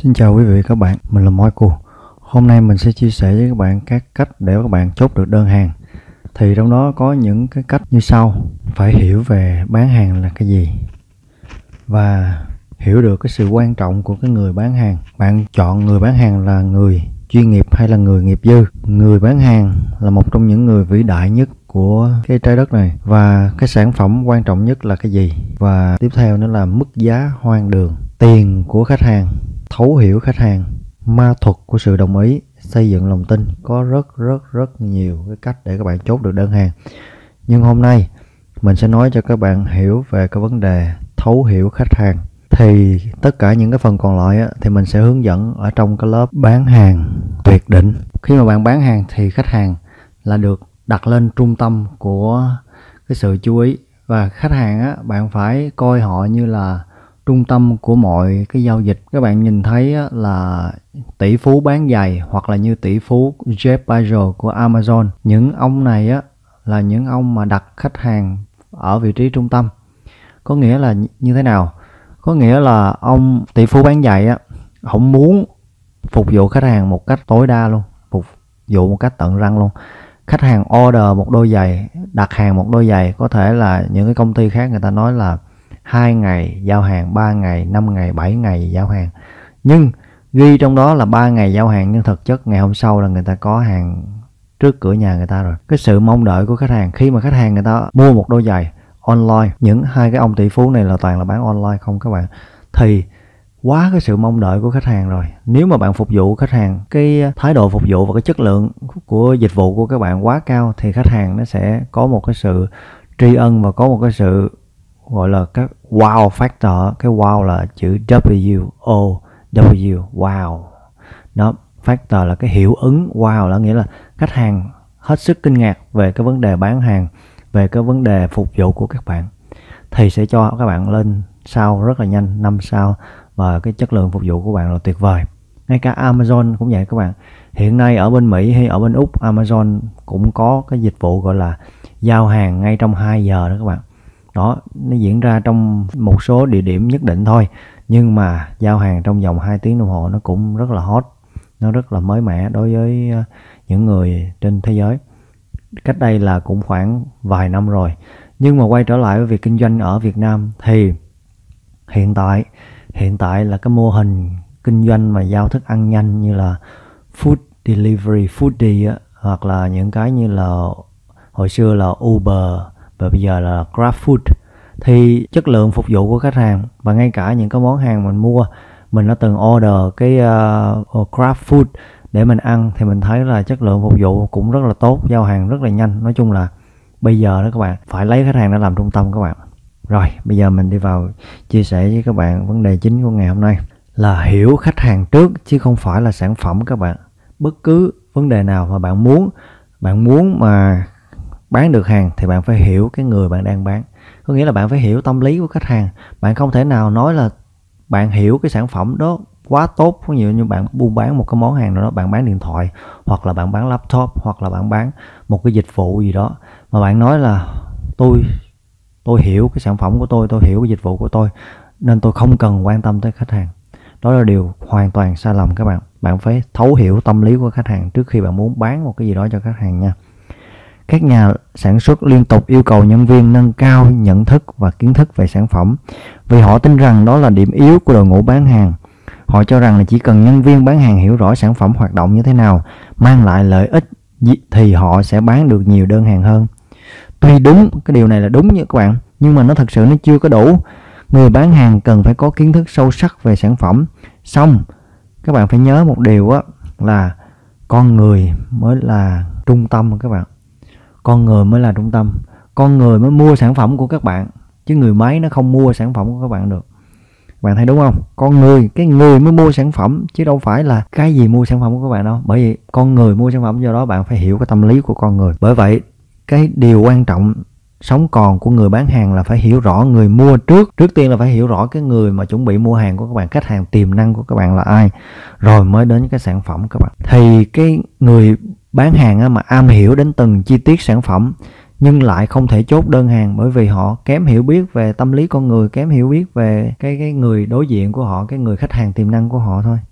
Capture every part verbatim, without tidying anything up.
Xin chào quý vị và các bạn, mình là Michael. Hôm nay mình sẽ chia sẻ với các bạn các cách để các bạn chốt được đơn hàng. Thì trong đó có những cái cách như sau. Phải hiểu về bán hàng là cái gì và hiểu được cái sự quan trọng của cái người bán hàng. Bạn chọn người bán hàng là người chuyên nghiệp hay là người nghiệp dư. Người bán hàng là một trong những người vĩ đại nhất của cái trái đất này. Và cái sản phẩm quan trọng nhất là cái gì? Và tiếp theo nữa là mức giá hoang đường, tiền của khách hàng, thấu hiểu khách hàng, ma thuật của sự đồng ý, xây dựng lòng tin. Có rất rất rất nhiều cái cách để các bạn chốt được đơn hàng. Nhưng hôm nay mình sẽ nói cho các bạn hiểu về cái vấn đề thấu hiểu khách hàng. Thì tất cả những cái phần còn lại á, thì mình sẽ hướng dẫn ở trong cái lớp bán hàng tuyệt đỉnh. Khi mà bạn bán hàng thì khách hàng là được đặt lên trung tâm của cái sự chú ý. Và khách hàng á, bạn phải coi họ như là trung tâm của mọi cái giao dịch. Các bạn nhìn thấy á, là tỷ phú bán giày hoặc là như tỷ phú Jeff Bezos của Amazon. Những ông này á, là những ông mà đặt khách hàng ở vị trí trung tâm. Có nghĩa là như thế nào? Có nghĩa là ông tỷ phú bán giày á, không muốn phục vụ khách hàng một cách tối đa luôn, phục vụ một cách tận răng luôn. Khách hàng order một đôi giày, đặt hàng một đôi giày, có thể là những cái công ty khác người ta nói là hai ngày giao hàng, ba ngày, năm ngày, bảy ngày giao hàng. Nhưng ghi trong đó là ba ngày giao hàng, nhưng thực chất ngày hôm sau là người ta có hàng trước cửa nhà người ta rồi. Cái sự mong đợi của khách hàng khi mà khách hàng người ta mua một đôi giày online, những hai cái ông tỷ phú này là toàn là bán online không các bạn, thì quá cái sự mong đợi của khách hàng rồi. Nếu mà bạn phục vụ khách hàng, cái thái độ phục vụ và cái chất lượng của dịch vụ của các bạn quá cao, thì khách hàng nó sẽ có một cái sự tri ân và có một cái sự gọi là cái wow factor. Cái wow là chữ W O W, wow. Đó, factor là cái hiệu ứng. Wow là nghĩa là khách hàng hết sức kinh ngạc về cái vấn đề bán hàng, về cái vấn đề phục vụ của các bạn, thì sẽ cho các bạn lên sao rất là nhanh, năm sao, và cái chất lượng phục vụ của bạn là tuyệt vời. Ngay cả Amazon cũng vậy các bạn. Hiện nay ở bên Mỹ hay ở bên Úc, Amazon cũng có cái dịch vụ gọi là giao hàng ngay trong hai giờ đó các bạn. Đó, nó diễn ra trong một số địa điểm nhất định thôi, nhưng mà giao hàng trong vòng hai tiếng đồng hồ nó cũng rất là hot, nó rất là mới mẻ đối với những người trên thế giới. Cách đây là cũng khoảng vài năm rồi. Nhưng mà quay trở lại với việc kinh doanh ở Việt Nam thì hiện tại hiện tại là cái mô hình kinh doanh mà giao thức ăn nhanh như là food delivery, foodie á, hoặc là những cái như là hồi xưa là Uber và bây giờ là GrabFood, thì chất lượng phục vụ của khách hàng và ngay cả những cái món hàng mình mua, mình đã từng order cái uh, GrabFood để mình ăn, thì mình thấy là chất lượng phục vụ cũng rất là tốt, giao hàng rất là nhanh. Nói chung là bây giờ đó các bạn, phải lấy khách hàng để làm trung tâm các bạn. Rồi, bây giờ mình đi vào chia sẻ với các bạn vấn đề chính của ngày hôm nay là hiểu khách hàng trước chứ không phải là sản phẩm các bạn. Bất cứ vấn đề nào mà bạn muốn, bạn muốn mà bán được hàng thì bạn phải hiểu cái người bạn đang bán. Có nghĩa là bạn phải hiểu tâm lý của khách hàng. Bạn không thể nào nói là bạn hiểu cái sản phẩm đó quá tốt, có nhiều như bạn buôn bán một cái món hàng nào đó, bạn bán điện thoại hoặc là bạn bán laptop hoặc là bạn bán một cái dịch vụ gì đó, mà bạn nói là tôi tôi hiểu cái sản phẩm của tôi, tôi hiểu cái dịch vụ của tôi nên tôi không cần quan tâm tới khách hàng. Đó là điều hoàn toàn sai lầm các bạn. Bạn phải thấu hiểu tâm lý của khách hàng trước khi bạn muốn bán một cái gì đó cho khách hàng nha. Các nhà sản xuất liên tục yêu cầu nhân viên nâng cao nhận thức và kiến thức về sản phẩm, vì họ tin rằng đó là điểm yếu của đội ngũ bán hàng. Họ cho rằng là chỉ cần nhân viên bán hàng hiểu rõ sản phẩm hoạt động như thế nào, mang lại lợi ích thì họ sẽ bán được nhiều đơn hàng hơn. Tuy đúng, cái điều này là đúng như các bạn, nhưng mà nó thật sự nó chưa có đủ. Người bán hàng cần phải có kiến thức sâu sắc về sản phẩm. Xong, các bạn phải nhớ một điều á, là con người mới là trung tâm các bạn. Con người mới là trung tâm. Con người mới mua sản phẩm của các bạn, chứ người máy nó không mua sản phẩm của các bạn được. Bạn thấy đúng không? Con người, cái người mới mua sản phẩm, chứ đâu phải là cái gì mua sản phẩm của các bạn đâu. Bởi vì con người mua sản phẩm, do đó bạn phải hiểu cái tâm lý của con người. Bởi vậy, cái điều quan trọng sống còn của người bán hàng là phải hiểu rõ người mua trước. Trước tiên là phải hiểu rõ cái người mà chuẩn bị mua hàng của các bạn, khách hàng tiềm năng của các bạn là ai, rồi mới đến cái sản phẩm các bạn. Thì cái người bán hàng á, mà am hiểu đến từng chi tiết sản phẩm nhưng lại không thể chốt đơn hàng, bởi vì họ kém hiểu biết về tâm lý con người, kém hiểu biết về cái cái người đối diện của họ, cái người khách hàng tiềm năng của họ thôi.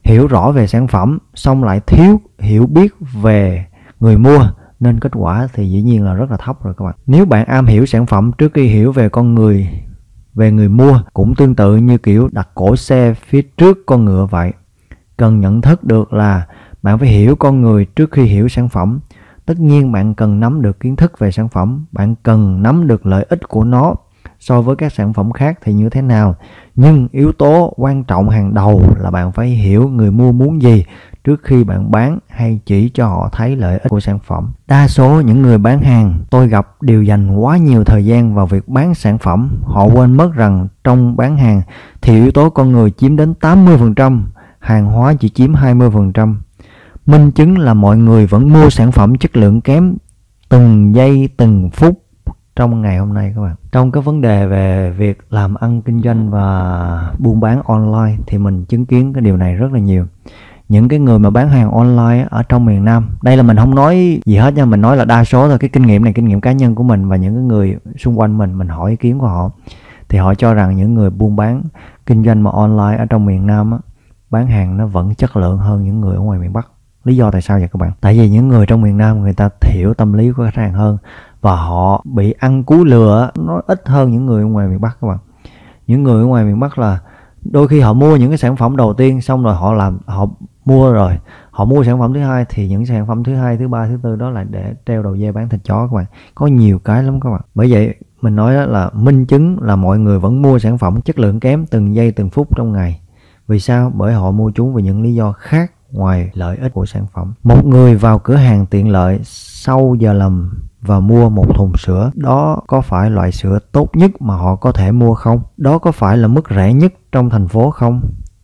hiểu rõ về sản phẩm xong lại thiếu hiểu biết về người mua, nên kết quả thì dĩ nhiên là rất là thấp rồi các bạn. Nếu bạn am hiểu sản phẩm trước khi hiểu về con người, về người mua, cũng tương tự như kiểu đặt cổ xe phía trước con ngựa vậy. Cần nhận thức được là bạn phải hiểu con người trước khi hiểu sản phẩm. Tất nhiên bạn cần nắm được kiến thức về sản phẩm, bạn cần nắm được lợi ích của nó so với các sản phẩm khác thì như thế nào. Nhưng yếu tố quan trọng hàng đầu là bạn phải hiểu người mua muốn gì trước khi bạn bán hay chỉ cho họ thấy lợi ích của sản phẩm. Đa số những người bán hàng tôi gặp đều dành quá nhiều thời gian vào việc bán sản phẩm. Họ quên mất rằng trong bán hàng thì yếu tố con người chiếm đến tám mươi phần trăm, hàng hóa chỉ chiếm hai mươi phần trăm. Minh chứng là mọi người vẫn mua sản phẩm chất lượng kém từng giây từng phút trong ngày hôm nay các bạn. Trong cái vấn đề về việc làm ăn kinh doanh và buôn bán online thì mình chứng kiến cái điều này rất là nhiều. Những cái người mà bán hàng online ở trong miền Nam, đây là mình không nói gì hết nha, mình nói là đa số thôi, cái kinh nghiệm này kinh nghiệm cá nhân của mình và những cái người xung quanh mình, mình hỏi ý kiến của họ thì họ cho rằng những người buôn bán kinh doanh mà online ở trong miền Nam á, bán hàng nó vẫn chất lượng hơn những người ở ngoài miền Bắc. Lý do tại sao vậy các bạn? Tại vì những người trong miền Nam người ta hiểu tâm lý của khách hàng hơn và họ bị ăn cú lừa nó ít hơn những người ở ngoài miền Bắc các bạn. Những người ở ngoài miền Bắc là đôi khi họ mua những cái sản phẩm đầu tiên xong rồi họ làm họ mua rồi họ mua sản phẩm thứ hai thì những sản phẩm thứ hai, thứ ba, thứ tư đó lại để treo đầu dê bán thịt chó các bạn. Có nhiều cái lắm các bạn. Bởi vậy mình nói đó là minh chứng là mọi người vẫn mua sản phẩm chất lượng kém từng giây từng phút trong ngày. Vì sao? Bởi họ mua chúng vì những lý do khác ngoài lợi ích của sản phẩm. Một người vào cửa hàng tiện lợi sau giờ làm và mua một thùng sữa, đó có phải loại sữa tốt nhất mà họ có thể mua không? Đó có phải là mức rẻ nhất trong thành phố không?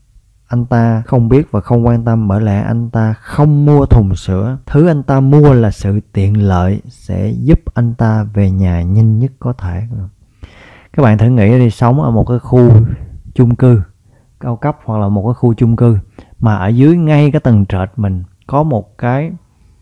Anh ta không biết và không quan tâm, bởi lẽ anh ta không mua thùng sữa. Thứ anh ta mua là sự tiện lợi sẽ giúp anh ta về nhà nhanh nhất có thể. Các bạn thử nghĩ đi, sống ở một cái khu chung cư cao cấp hoặc là một cái khu chung cư mà ở dưới ngay cái tầng trệt mình có một cái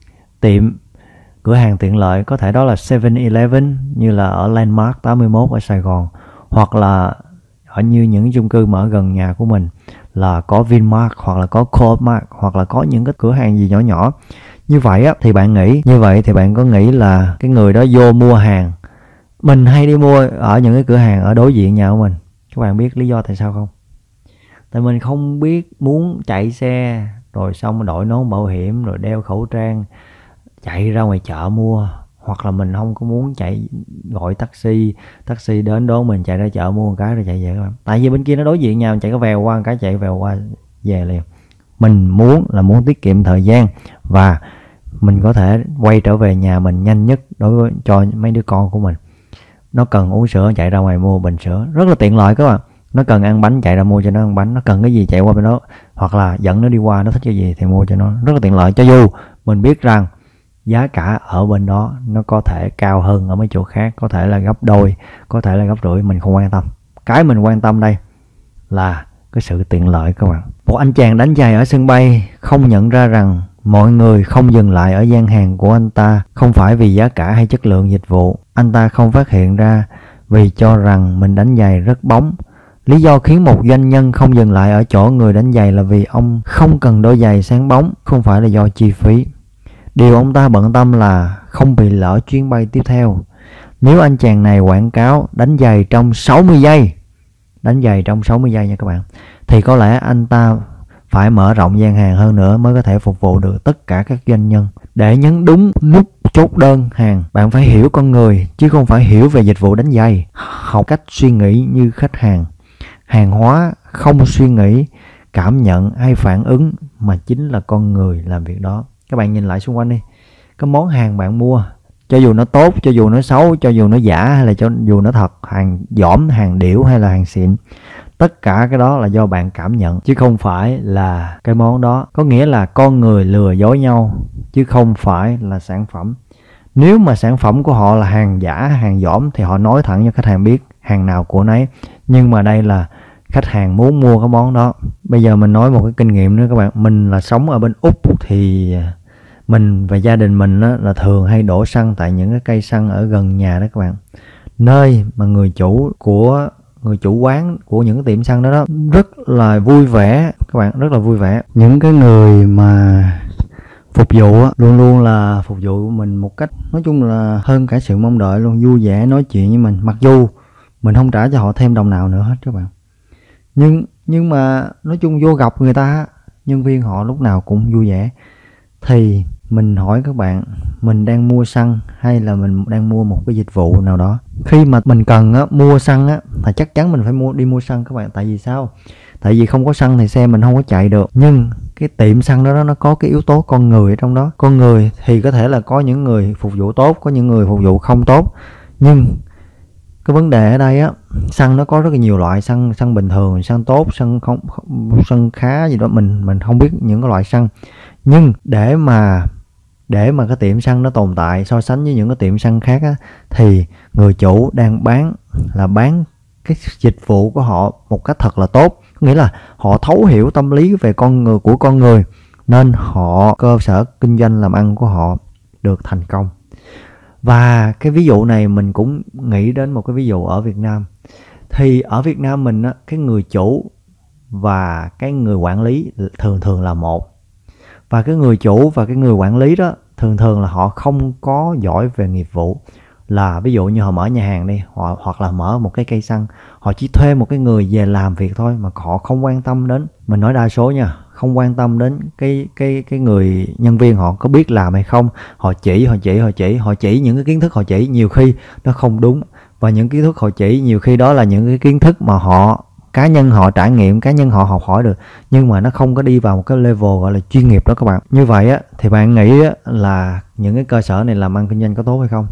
tiệm cửa hàng tiện lợi, có thể đó là seven eleven như là ở Landmark tám mươi mốt ở Sài Gòn, hoặc là ở như những chung cư mà ở gần nhà của mình là có Vinmart hoặc là có Co-opmart hoặc là có những cái cửa hàng gì nhỏ nhỏ. Như vậy á thì bạn nghĩ, như vậy thì bạn có nghĩ là cái người đó vô mua hàng, mình hay đi mua ở những cái cửa hàng ở đối diện nhà của mình. Các bạn biết lý do tại sao không? Tại mình không biết muốn chạy xe rồi xong đội nón bảo hiểm rồi đeo khẩu trang chạy ra ngoài chợ mua, hoặc là mình không có muốn chạy gọi taxi taxi đến đón mình chạy ra chợ mua một cái rồi chạy về các bạn. Tại vì bên kia nó đối diện nhau, chạy có vèo qua một cái chạy vèo qua về liền. Mình muốn là muốn tiết kiệm thời gian và mình có thể quay trở về nhà mình nhanh nhất đối với cho mấy đứa con của mình. Nó cần uống sữa chạy ra ngoài mua bình sữa, rất là tiện lợi các bạn. Nó cần ăn bánh chạy ra mua cho nó ăn bánh, nó cần cái gì chạy qua bên đó, hoặc là dẫn nó đi qua, nó thích cái gì thì mua cho nó, rất là tiện lợi. Cho dù mình biết rằng giá cả ở bên đó nó có thể cao hơn ở mấy chỗ khác, có thể là gấp đôi, có thể là gấp rưỡi, mình không quan tâm. Cái mình quan tâm đây là cái sự tiện lợi các bạn. Một anh chàng đánh giày ở sân bay không nhận ra rằng mọi người không dừng lại ở gian hàng của anh ta không phải vì giá cả hay chất lượng dịch vụ. Anh ta không phát hiện ra vì cho rằng mình đánh giày rất bóng. Lý do khiến một doanh nhân không dừng lại ở chỗ người đánh giày là vì ông không cần đôi giày sáng bóng, không phải là do chi phí. Điều ông ta bận tâm là không bị lỡ chuyến bay tiếp theo. Nếu anh chàng này quảng cáo đánh giày trong sáu mươi giây, đánh giày trong sáu mươi giây nha các bạn, thì có lẽ anh ta phải mở rộng gian hàng hơn nữa mới có thể phục vụ được tất cả các doanh nhân. Để nhấn đúng nút chốt đơn hàng, bạn phải hiểu con người chứ không phải hiểu về dịch vụ đánh giày. Học cách suy nghĩ như khách hàng. Hàng hóa không suy nghĩ, cảm nhận hay phản ứng mà chính là con người làm việc đó. Các bạn nhìn lại xung quanh đi, cái món hàng bạn mua, cho dù nó tốt, cho dù nó xấu, cho dù nó giả hay là cho dù nó thật, hàng dỏm, hàng điểu hay là hàng xịn, tất cả cái đó là do bạn cảm nhận chứ không phải là cái món đó. Có nghĩa là con người lừa dối nhau chứ không phải là sản phẩm. Nếu mà sản phẩm của họ là hàng giả, hàng dỏm thì họ nói thẳng cho khách hàng biết hàng nào của nấy. Nhưng mà đây là khách hàng muốn mua cái món đó. Bây giờ mình nói một cái kinh nghiệm nữa các bạn. Mình là sống ở bên Úc thì mình và gia đình mình á, là thường hay đổ xăng tại những cái cây xăng ở gần nhà đó các bạn. Nơi mà người chủ của người chủ quán của những cái tiệm xăng đó đó rất là vui vẻ các bạn, rất là vui vẻ. Những cái người mà phục vụ á, luôn luôn là phục vụ mình một cách nói chung là hơn cả sự mong đợi luôn, vui vẻ nói chuyện với mình, mặc dù mình không trả cho họ thêm đồng nào nữa hết các bạn. Nhưng nhưng mà nói chung vô gặp người ta, nhân viên họ lúc nào cũng vui vẻ. Thì mình hỏi các bạn, mình đang mua xăng hay là mình đang mua một cái dịch vụ nào đó? Khi mà mình cần á, mua xăng á, thì chắc chắn mình phải mua đi mua xăng các bạn. Tại vì sao? Tại vì không có xăng thì xe mình không có chạy được. Nhưng cái tiệm xăng đó, đó nó có cái yếu tố con người ở trong đó. Con người thì có thể là có những người phục vụ tốt, có những người phục vụ không tốt. Nhưng cái vấn đề ở đây á, xăng nó có rất là nhiều loại, xăng xăng bình thường, xăng tốt, xăng không, xăng khá gì đó, mình mình không biết những cái loại xăng. Nhưng để mà để mà cái tiệm xăng nó tồn tại so sánh với những cái tiệm xăng khác á, thì người chủ đang bán là bán cái dịch vụ của họ một cách thật là tốt, nghĩa là họ thấu hiểu tâm lý về con người của con người, nên họ cơ sở kinh doanh làm ăn của họ được thành công. Và cái ví dụ này mình cũng nghĩ đến một cái ví dụ ở Việt Nam. Thì ở Việt Nam mình á, cái người chủ và cái người quản lý thường thường là một. Và cái người chủ và cái người quản lý đó thường thường là họ không có giỏi về nghiệp vụ. Là ví dụ như họ mở nhà hàng đi, họ, hoặc là mở một cái cây xăng, họ chỉ thuê một cái người về làm việc thôi, mà họ không quan tâm đến, mình nói đa số nha, không quan tâm đến cái cái cái người nhân viên họ có biết làm hay không. Họ chỉ họ chỉ họ chỉ họ chỉ những cái kiến thức họ chỉ nhiều khi nó không đúng, và những kiến thức họ chỉ nhiều khi đó là những cái kiến thức mà họ cá nhân họ trải nghiệm, cá nhân họ học hỏi được, nhưng mà nó không có đi vào một cái level gọi là chuyên nghiệp đó các bạn. Như vậy á thì bạn nghĩ á, là những cái cơ sở này làm ăn kinh doanh có tốt hay không?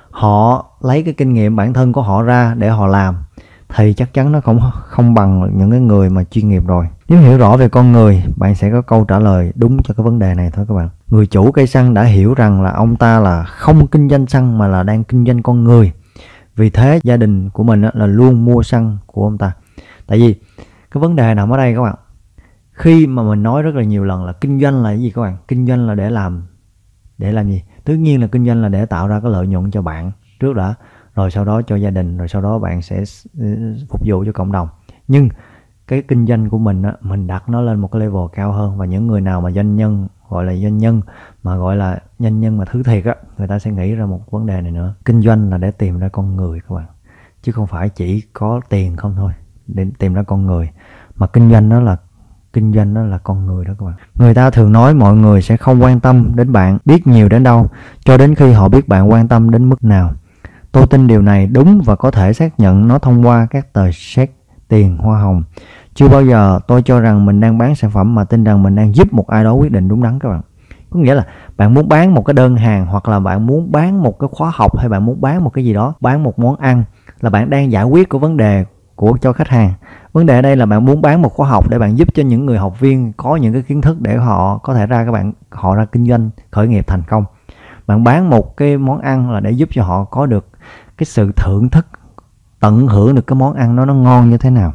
Họ lấy cái kinh nghiệm bản thân của họ ra để họ làm thì chắc chắn nó không không bằng những cái người mà chuyên nghiệp rồi. Nếu hiểu rõ về con người, bạn sẽ có câu trả lời đúng cho cái vấn đề này thôi các bạn. Người chủ cây xăng đã hiểu rằng là ông ta là không kinh doanh xăng mà là đang kinh doanh con người. Vì thế gia đình của mình là luôn mua xăng của ông ta. Tại vì cái vấn đề nằm ở đây các bạn. Khi mà mình nói rất là nhiều lần là kinh doanh là cái gì các bạn? Kinh doanh là để làm để làm gì? Tất nhiên là kinh doanh là để tạo ra cái lợi nhuận cho bạn trước đã, rồi sau đó cho gia đình, rồi sau đó bạn sẽ phục vụ cho cộng đồng. Nhưng cái kinh doanh của mình á, mình đặt nó lên một cái level cao hơn. Và những người nào mà doanh nhân, gọi là doanh nhân mà gọi là doanh nhân mà thứ thiệt á, người ta sẽ nghĩ ra một vấn đề này nữa. Kinh doanh là để tìm ra con người các bạn, chứ không phải chỉ có tiền không thôi để tìm ra con người. Mà kinh doanh đó là kinh doanh đó là con người đó các bạn. Người ta thường nói mọi người sẽ không quan tâm đến bạn biết nhiều đến đâu cho đến khi họ biết bạn quan tâm đến mức nào. Tôi tin điều này đúng và có thể xác nhận nó thông qua các tờ séc tiền hoa hồng. Chưa bao giờ tôi cho rằng mình đang bán sản phẩm mà tin rằng mình đang giúp một ai đó quyết định đúng đắn các bạn. Có nghĩa là bạn muốn bán một cái đơn hàng, hoặc là bạn muốn bán một cái khóa học, hay bạn muốn bán một cái gì đó, bán một món ăn, là bạn đang giải quyết của vấn đề của cho khách hàng. Vấn đề ở đây là bạn muốn bán một khóa học để bạn giúp cho những người học viên có những cái kiến thức để họ có thể ra các bạn họ ra kinh doanh khởi nghiệp thành công. Bạn bán một cái món ăn là để giúp cho họ có được cái sự thưởng thức, tận hưởng được cái món ăn nó nó ngon như thế nào.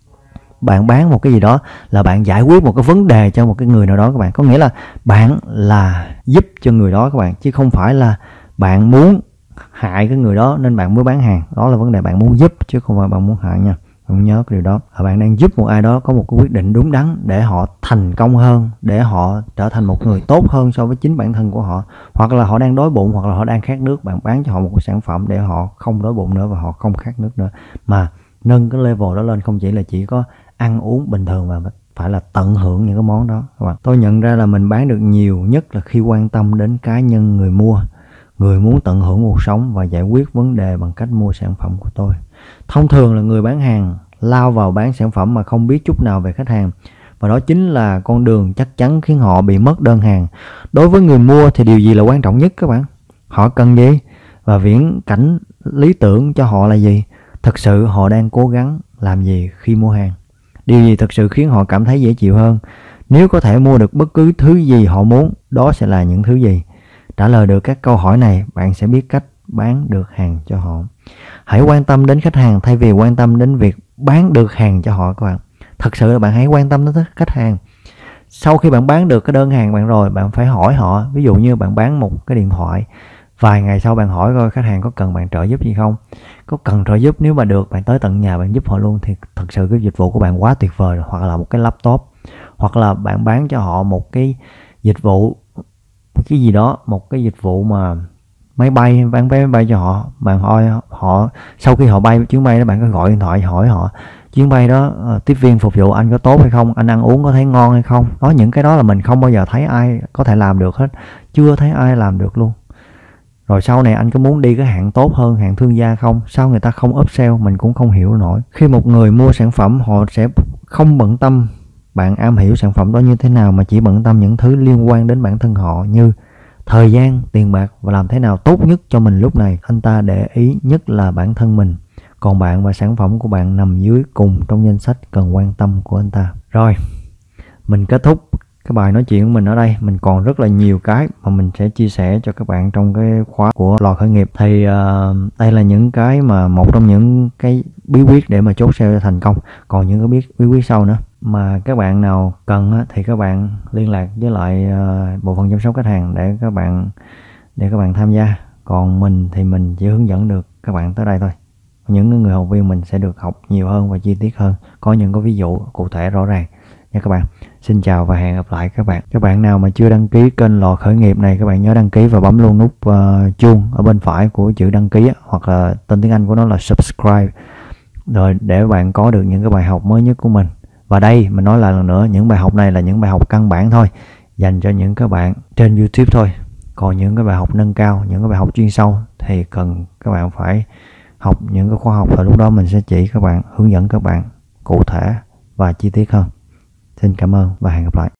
Bạn bán một cái gì đó là bạn giải quyết một cái vấn đề cho một cái người nào đó các bạn. Có nghĩa là bạn là giúp cho người đó các bạn, chứ không phải là bạn muốn hại cái người đó nên bạn mới bán hàng. Đó là vấn đề, bạn muốn giúp chứ không phải bạn muốn hại nha. Bạn nhớ cái điều đó. Bạn đang giúp một ai đó có một cái quyết định đúng đắn để họ thành công hơn, để họ trở thành một người tốt hơn so với chính bản thân của họ. Hoặc là họ đang đói bụng, hoặc là họ đang khát nước, bạn bán cho họ một cái sản phẩm để họ không đói bụng nữa và họ không khát nước nữa. Mà nâng cái level đó lên, không chỉ là chỉ có ăn uống bình thường mà phải là tận hưởng những cái món đó các bạn. Tôi nhận ra là mình bán được nhiều nhất là khi quan tâm đến cá nhân người mua. Người muốn tận hưởng cuộc sống và giải quyết vấn đề bằng cách mua sản phẩm của tôi. Thông thường là người bán hàng lao vào bán sản phẩm mà không biết chút nào về khách hàng. Và đó chính là con đường chắc chắn khiến họ bị mất đơn hàng. Đối với người mua thì điều gì là quan trọng nhất các bạn? Họ cần gì? Và viễn cảnh lý tưởng cho họ là gì? Thật sự họ đang cố gắng làm gì khi mua hàng? Điều gì thực sự khiến họ cảm thấy dễ chịu hơn? Nếu có thể mua được bất cứ thứ gì họ muốn, đó sẽ là những thứ gì? Trả lời được các câu hỏi này, bạn sẽ biết cách bán được hàng cho họ. Hãy quan tâm đến khách hàng thay vì quan tâm đến việc bán được hàng cho họ các bạn. Thật sự là bạn hãy quan tâm đến khách hàng. Sau khi bạn bán được cái đơn hàng bạn rồi, bạn phải hỏi họ. Ví dụ như bạn bán một cái điện thoại, Vài ngày sau bạn hỏi coi khách hàng có cần bạn trợ giúp gì không, có cần trợ giúp, nếu mà được bạn tới tận nhà bạn giúp họ luôn thì thật sự cái dịch vụ của bạn quá tuyệt vời rồi. Hoặc là một cái laptop, hoặc là bạn bán cho họ một cái dịch vụ, cái gì đó, một cái dịch vụ mà máy bay, bán vé máy bay cho họ. Bạn hỏi họ sau khi họ bay chuyến bay đó, bạn có gọi điện thoại hỏi họ chuyến bay đó uh, tiếp viên phục vụ anh có tốt hay không, anh ăn uống có thấy ngon hay không. Đó, những cái đó là mình không bao giờ thấy ai có thể làm được hết, chưa thấy ai làm được luôn. Rồi sau này anh có muốn đi cái hạng tốt hơn, hạng thương gia không? Sao người ta không upsell, mình cũng không hiểu nổi. Khi một người mua sản phẩm, họ sẽ không bận tâm bạn am hiểu sản phẩm đó như thế nào, mà chỉ bận tâm những thứ liên quan đến bản thân họ như thời gian, tiền bạc và làm thế nào tốt nhất cho mình lúc này. Anh ta để ý nhất là bản thân mình, còn bạn và sản phẩm của bạn nằm dưới cùng trong danh sách cần quan tâm của anh ta. Rồi, mình kết thúc cái bài nói chuyện của mình ở đây. Mình còn rất là nhiều cái mà mình sẽ chia sẻ cho các bạn trong cái khóa của Lò Khởi Nghiệp. Thì uh, đây là những cái mà một trong những cái bí quyết để mà chốt sale thành công. Còn những cái bí, bí quyết sau nữa mà các bạn nào cần á, thì các bạn liên lạc với lại uh, bộ phận chăm sóc khách hàng để các bạn để các bạn tham gia. Còn mình thì mình chỉ hướng dẫn được các bạn tới đây thôi. Những người học viên mình sẽ được học nhiều hơn và chi tiết hơn, có những cái ví dụ cụ thể rõ ràng nha các bạn. Xin chào và hẹn gặp lại các bạn. Các bạn nào mà chưa đăng ký kênh Lò Khởi Nghiệp này, các bạn nhớ đăng ký và bấm luôn nút uh, chuông ở bên phải của chữ đăng ký, hoặc là tên tiếng Anh của nó là subscribe, rồi để bạn có được những cái bài học mới nhất của mình. Và đây mình nói lại lần nữa, những bài học này là những bài học căn bản thôi, dành cho những các bạn trên YouTube thôi. Còn những cái bài học nâng cao, những cái bài học chuyên sâu thì cần các bạn phải học những cái khóa học, và lúc đó mình sẽ chỉ các bạn, hướng dẫn các bạn cụ thể và chi tiết hơn. Xin cảm ơn và hẹn gặp lại.